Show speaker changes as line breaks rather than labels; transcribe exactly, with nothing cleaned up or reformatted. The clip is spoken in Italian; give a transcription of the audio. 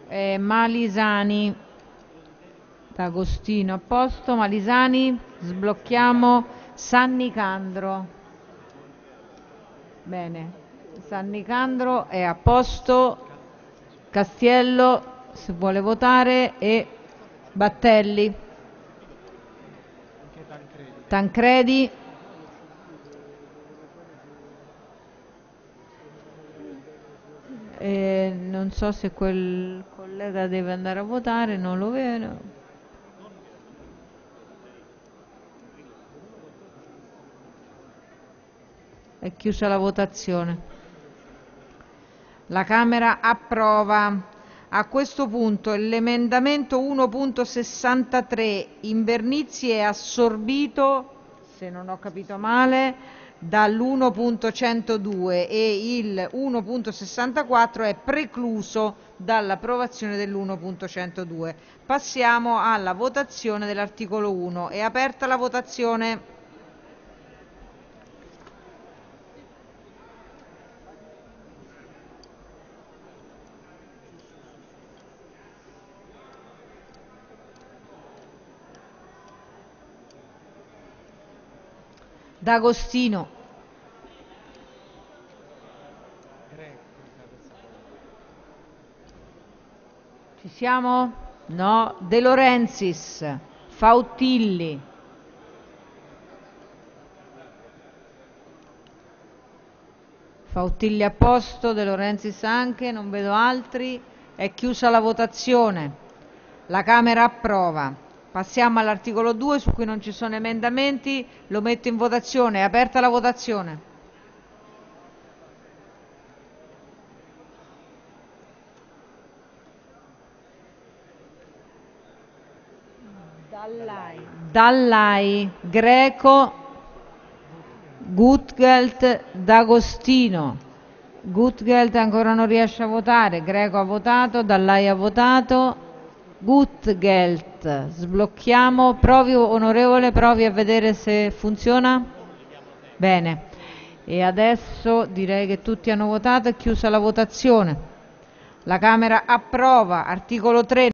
eh, Malisani, D'Agostino a posto, Malisani, sblocchiamo San Nicandro. Bene, San Nicandro è a posto, Castiello se vuole votare e Battelli. Tancredi. Eh, non so se quel collega deve andare a votare, non lo vedo. È chiusa la votazione. La Camera approva. A questo punto l'emendamento uno punto sessantatré Invernizzi è assorbito, se non ho capito male, dall'uno punto centodue e il uno punto sessantaquattro è precluso dall'approvazione dell'uno punto centodue. Passiamo alla votazione dell'articolo uno. È aperta la votazione. D'Agostino. Ci siamo? No. De Laurentiis. Fautilli. Fautilli a posto, De Laurentiis anche, non vedo altri. È chiusa la votazione. La Camera approva. Passiamo all'articolo due su cui non ci sono emendamenti, lo metto in votazione. È aperta la votazione. Dallai, Dallai, Greco, Gutgelt, D'Agostino. Gutgelt ancora non riesce a votare, Greco ha votato, Dallai ha votato, Gutgelt, sblocchiamo, provi onorevole, provi a vedere se funziona. Bene, e adesso direi che tutti hanno votato, è chiusa la votazione. La Camera approva, articolo tre.